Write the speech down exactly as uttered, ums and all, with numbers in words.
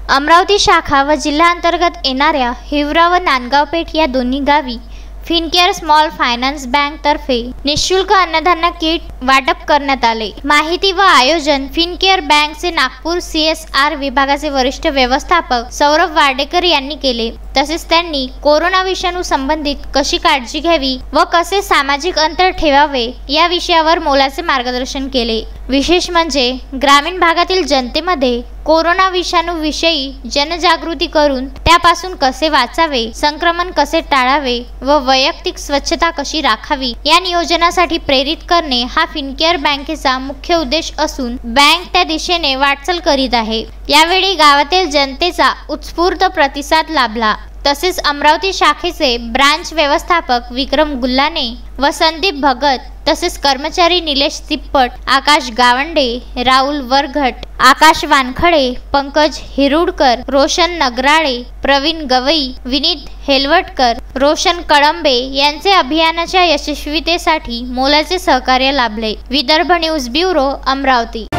अमरावती शाखा व जिल्हा अंतर्गत येणाऱ्या हिवरा व नांदगाव पेठ या दोन्ही गावी फिनकेअर स्मॉल फायनान्स बँक तर्फे निःशुल्क अन्नधान्य किट वाटप करण्यात आले। माहिती व आयोजन फिनकेअर बँकचे नागपूर सी एस आर विभागाचे वरिष्ठ व्यवस्थापक सौरभ वाडेकर यांनी केले। तसेच त्यांनी कोरोना विषाणू संबंधित कशी काळजी घ्यावी व कसे सामाजिक अंतर ठेवावे या विषयावर मोलाचे मार्गदर्शन केले। विशेष म्हणजे ग्रामीण भागातील जनतेमध्ये कोरोना विषाणू विषयी जनजागृती करून त्यापासून कसे वाचावे, संक्रमण कसे टाळावे व वैयक्तिक स्वच्छता कशी राखावी या नियोजनासाठी प्रेरित करणे हा फिनकेअर बँकेचा मुख्य उद्देश असून बँक त्या दिशेने वाटचाल करीत आहे। यावेळी गावातील जनतेचा उत्स्फूर्त प्रतिसाद लाभला। तसेच अमरावती शाखेचे ब्रांच व्यवस्थापक विक्रम गुल्लाने व संदीप भगत तसेच कर्मचारी निलेश तिप्पट, आकाश गावंडे, राहुल वरघट, आकाश वानखडे, पंकज हिरुडकर, रोशन नगराळे, प्रवीण गवई, विनीत हेलवटकर, रोशन कळंबे यांचे अभियानाच्या यशस्वीतेसाठी मोलाचे सहकार्य लाभले। Vidarbha news bureau, Amravati.